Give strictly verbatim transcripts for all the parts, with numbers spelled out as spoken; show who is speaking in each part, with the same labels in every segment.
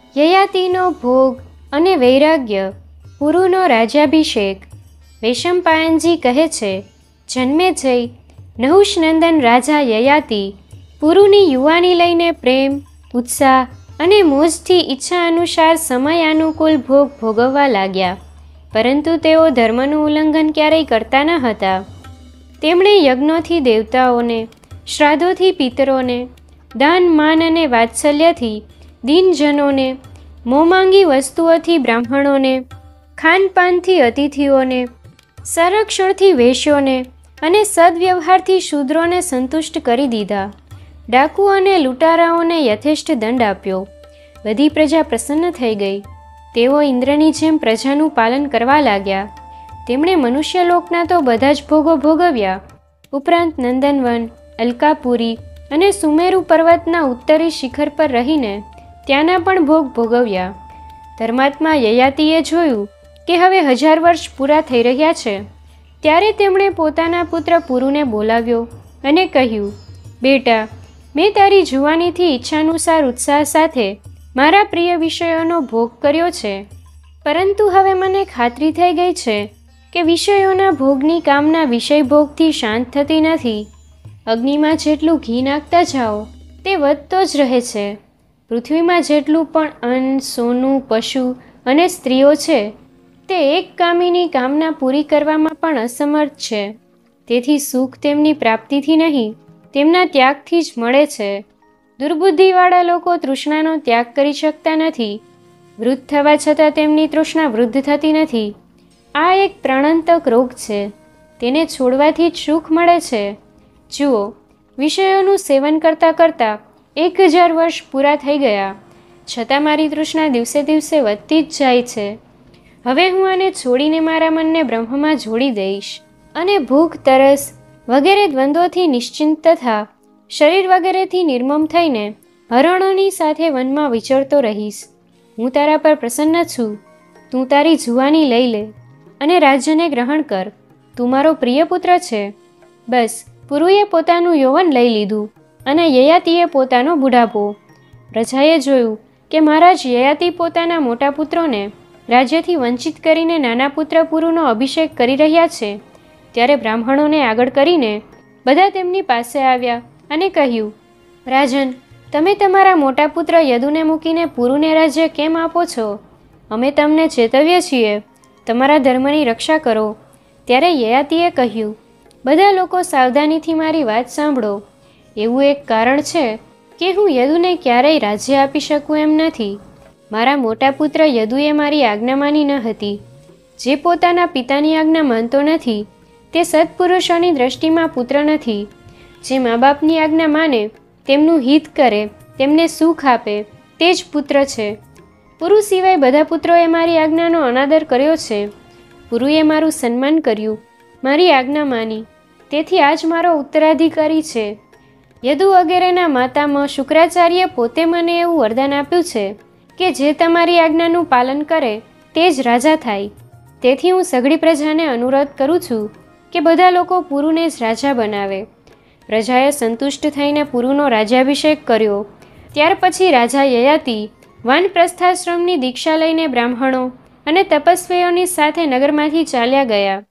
Speaker 1: યયાતિનો ભોગ અને વૈરાગ્ય. પુરુનો રાજ્યાભિષેક. વૈશંપાયનજી કહે છે, જન્મેજય નહુષનંદન રાજા યયાતિ પુરુની યુવાની લઈને પ્રેમ, ઉત્સાહ અને મોજથી ઈચ્છા અનુસાર સમયાનુકૂળ ભોગ ભોગવવા લાગ્યા, પરંતુ તેઓ ધર્મનું ઉલ્લંઘન ક્યારેય કરતા ન હતા. તેમણે યજ્ઞોથી દેવતાઓને, શ્રાદ્ધોથી પિતરોને, દાન માન અને વાત્સલ્યથી દીનજનોને, મોમાંગી વસ્તુઓથી બ્રાહ્મણોને, ખાનપાનથી અતિથિઓને, સંરક્ષણથી વેશ્યોને અને સદવ્યવહારથી શૂદ્રોને સંતુષ્ટ કરી દીધા. ડાકુ અને લૂંટારાઓને યથેષ્ટ દંડ આપ્યો. બધી પ્રજા પ્રસન્ન થઈ ગઈ. તેઓ ઇન્દ્રની જેમ પ્રજાનું પાલન કરવા લાગ્યા. તેમણે મનુષ્યલોકના તો બધા જ ભોગો ભોગવ્યા, ઉપરાંત નંદનવન, અલકાપુરી અને સુમેરુ પર્વતના ઉત્તરી શિખર પર રહીને ત્યાંના પણ ભોગ ભોગવ્યા. ધર્માત્મા યયાતિએ જોયું કે હવે હજાર વર્ષ પૂરા થઈ રહ્યા છે, ત્યારે તેમણે પોતાના પુત્ર પુરુને બોલાવ્યો અને કહ્યું, બેટા, મેં તારી જુવાનીથી ઈચ્છાનુસાર ઉત્સાહ સાથે મારા પ્રિય વિષયોનો ભોગ કર્યો છે, પરંતુ હવે મને ખાતરી થઈ ગઈ છે કે વિષયોના ભોગની કામના વિષય ભોગથી શાંત થતી નથી. અગ્નિમાં જેટલું ઘી નાખતા જાઓ તે વધતો જ રહે છે. પૃથ્વીમાં જેટલું પણ અન્ન, સોનું, પશુ અને સ્ત્રીઓ છે તે એક કામીની કામના પૂરી કરવામાં પણ અસમર્થ છે. તેથી સુખ તેમની પ્રાપ્તિથી નહીં, તેમના ત્યાગથી જ મળે છે. દુર્બુદ્ધિવાળા લોકો તૃષ્ણાનો ત્યાગ કરી શકતા નથી. વૃદ્ધ થવા છતાં તેમની તૃષ્ણા વૃદ્ધ થતી નથી. આ એક પ્રાણાંતક રોગ છે. તેને છોડવાથી જ સુખ મળે છે. જુઓ, વિષયોનું સેવન કરતાં કરતાં એક હજાર વર્ષ પૂરા થઈ ગયા, છતાં મારી તૃષ્ણા દિવસે દિવસે વધતી જ જાય છે. હવે હું આને છોડીને મારા મનને બ્રહ્મમાં જોડી દઈશ અને ભૂખ, તરસ વગેરે દ્વંદ્વોથી નિશ્ચિંત તથા શરીર વગેરેથી નિર્મમ થઈને હરણોની સાથે વનમાં વિચરતો રહીશ. હું તારા પર પ્રસન્ન છું. તું તારી જુવાની લઈ લે અને રાજ્યને ગ્રહણ કર. તું મારો પ્રિય પુત્ર છે. બસ, પુરુએ પોતાનું યૌવન લઈ લીધું અને યયાતિએ પોતાનો બુઢાપો. પ્રજાએ જોયું કે મહારાજ યયાતિ પોતાના મોટા પુત્રોને રાજ્યથી વંચિત કરીને નાના પુત્ર પુરુનો અભિષેક કરી રહ્યા છે, ત્યારે બ્રાહ્મણોને આગળ કરીને બધા તેમની પાસે આવ્યા અને કહ્યું, રાજન, તમે તમારા મોટા પુત્ર યદુને મૂકીને પુરુને રાજ્ય કેમ આપો છો? અમે તમને ચેતવીએ છીએ, તમારા ધર્મની રક્ષા કરો. ત્યારે યયાતિએ કહ્યું, બધા લોકો સાવધાનીથી મારી વાત સાંભળો. એવું એક કારણ છે કે હું યદુને ક્યારેય રાજ્ય આપી શકું એમ નથી. મારા મોટા પુત્ર યદુએ મારી આજ્ઞા માની ન હતી. જે પોતાના પિતાની આજ્ઞા માનતો નથી તે સત્પુરુષોની દ્રષ્ટિમાં પુત્ર નથી. જે મા બાપની આજ્ઞા માને, તેમનું હિત કરે, તેમને સુખ આપે, તે જ પુત્ર છે. પુરુ સિવાય બધા પુત્રોએ મારી આજ્ઞાનો અનાદર કર્યો છે. પુરુએ મારું સન્માન કર્યું, મારી આજ્ઞા માની, તેથી આજ મારો ઉત્તરાધિકારી છે. યદુ વગેરેના માતામાં શુક્રાચાર્ય પોતે મને એવું વરદાન આપ્યું છે કે જે તમારી આજ્ઞાનું પાલન કરે તે જ રાજા થાય. તેથી હું સઘળી પ્રજાને અનુરોધ કરું છું કે બધા લોકો પુરુને જ રાજા બનાવે. પ્રજાએ સંતુષ્ટ થઈને પુરુનો રાજ્યાભિષેક કર્યો. ત્યાર પછી રાજા યયાતિ વાનપ્રસ્થાશ્રમની દીક્ષા લઈને બ્રાહ્મણો અને તપસ્વીઓની સાથે નગરમાંથી ચાલ્યા ગયા.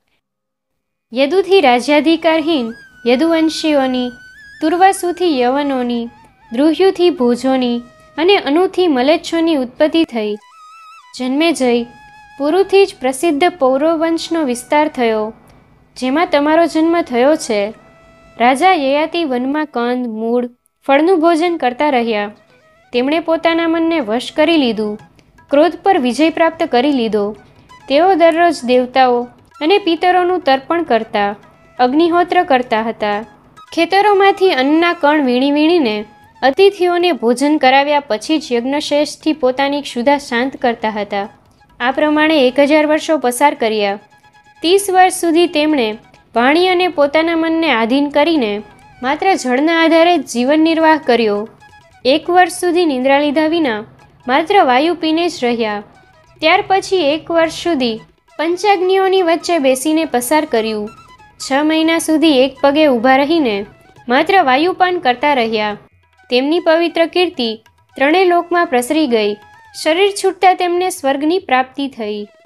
Speaker 1: યદુથી રાજ્યાધિકારહીન યદુવંશીઓની, તુર્વાસુથી યવનોની, દ્રુહ્યુથી ભોજોની અને અનુથી મલેચ્છોની ઉત્પત્તિ થઈ. જન્મેજય, પુરુથી જ પ્રસિદ્ધ પૌરવવંશનો વિસ્તાર થયો, જેમાં તમારો જન્મ થયો છે. રાજા યયાતિ વનમાં કંદ, મૂળ, ફળનું ભોજન કરતા રહ્યા. તેમણે પોતાના મનને વશ કરી લીધું, ક્રોધ પર વિજય પ્રાપ્ત કરી લીધો. તેઓ દરરોજ દેવતાઓ અને પિતરોનું તર્પણ કરતા, અગ્નિહોત્ર કરતા હતા. ખેતરોમાંથી અન્નના કણ વીણી વીણીને અતિથિઓને ભોજન કરાવ્યા પછી જ યજ્ઞશેષથી પોતાની ક્ષુધા શાંત કરતા હતા. આ પ્રમાણે એક હજાર વર્ષો પસાર કર્યા. ત્રીસ વર્ષ સુધી તેમણે વાણી અને પોતાના મનને આધીન કરીને માત્ર જળના આધારે જ જીવન નિર્વાહ કર્યો. એક વર્ષ સુધી નિંદ્રા લીધા વિના માત્ર વાયુ પીને જ રહ્યા. ત્યાર પછી એક વર્ષ સુધી પંચાગ્નિઓની વચ્ચે બેસીને પસાર કર્યું. છ મહિના સુધી એક પગે ઊભા રહીને માત્ર વાયુપાન કરતા રહ્યા. તેમની પવિત્ર કીર્તિ ત્રણેય લોકમાં પ્રસરી ગઈ શરીર છૂટતા તેમને સ્વર્ગની પ્રાપ્તિ થઈ.